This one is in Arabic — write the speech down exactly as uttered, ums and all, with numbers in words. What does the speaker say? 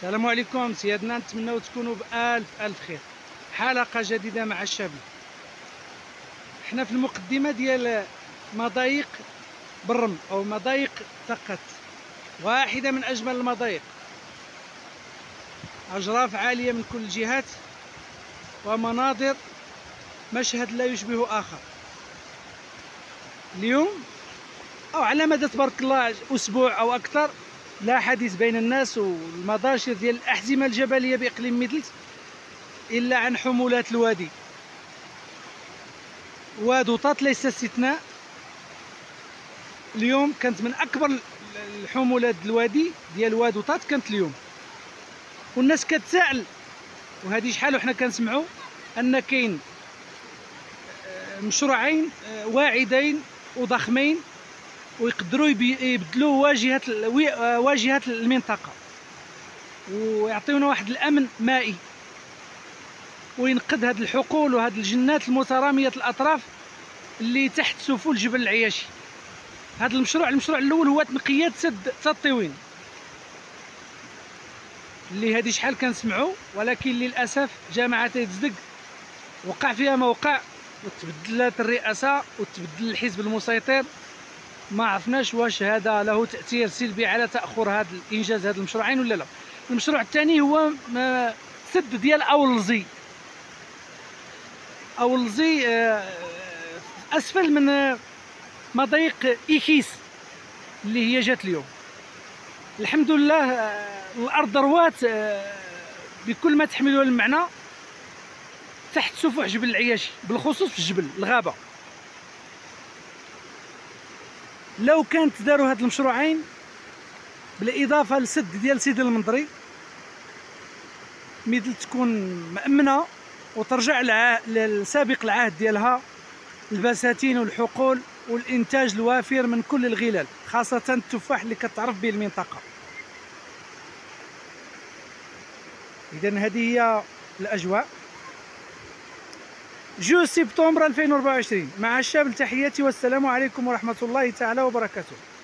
السلام عليكم سيادنا، نتمنوا تكونوا بألف ألف خير. حلقة جديدة مع الشابي. احنا في المقدمة ديال مضايق برم أو مضايق ثقت، واحدة من أجمل المضايق، أجراف عالية من كل الجهات ومناظر مشهد لا يشبه آخر. اليوم أو على مدى تبارك الله أسبوع أو أكثر لا حديث بين الناس والمضاشر ديال الأحزمة الجبلية بإقليم ميدلت إلا عن حمولات الوادي. وادوطات ليس استثناء. اليوم كانت من أكبر الحمولات الوادي ديال وادوطات كانت اليوم، والناس كتسائل، وهذه شحال وحنا كنسمعوا أن كاين مشروعين واعدين وضخمين ويقدروا يبدلوا واجهة واجهة المنطقة ويعطيونا واحد الأمن مائي، وينقذ هذه الحقول وهذه الجنات المترامية الأطراف اللي تحت سفول جبل العياشي. هذا المشروع المشروع الأول هو تنقية سد تطيوين اللي هذه شحال كنسمعوا، ولكن للأسف جامعة تيزدق وقع فيها ما وقع، وتبدلت الرئاسة وتبدل الحزب المسيطر. ما عرفناش واش هذا له تأثير سلبي على تأخر هذا الإنجاز هذا المشروعين ولا لا. المشروع الثاني هو سد ديال أولزي. أولزي أسفل من مضيق إيكيس اللي هي جات اليوم. الحمد لله الأرض روات بكل ما تحمله المعنى تحت سفح جبل العياشي، بالخصوص في الجبل الغابة. لو كانت داروا هاد المشروعين بالإضافة للسد ديال سيدي المنظري، ميدلت تكون مأمنة وترجع لسابق العهد ديالها، البساتين والحقول والإنتاج الوافر من كل الغلال، خاصة التفاح اللي كتعرف به المنطقة. إذن هذه هي الأجواء. جوج سبتمبر ألفين وأربعة وعشرين مع الشاب، تحياتي والسلام عليكم ورحمة الله تعالى وبركاته.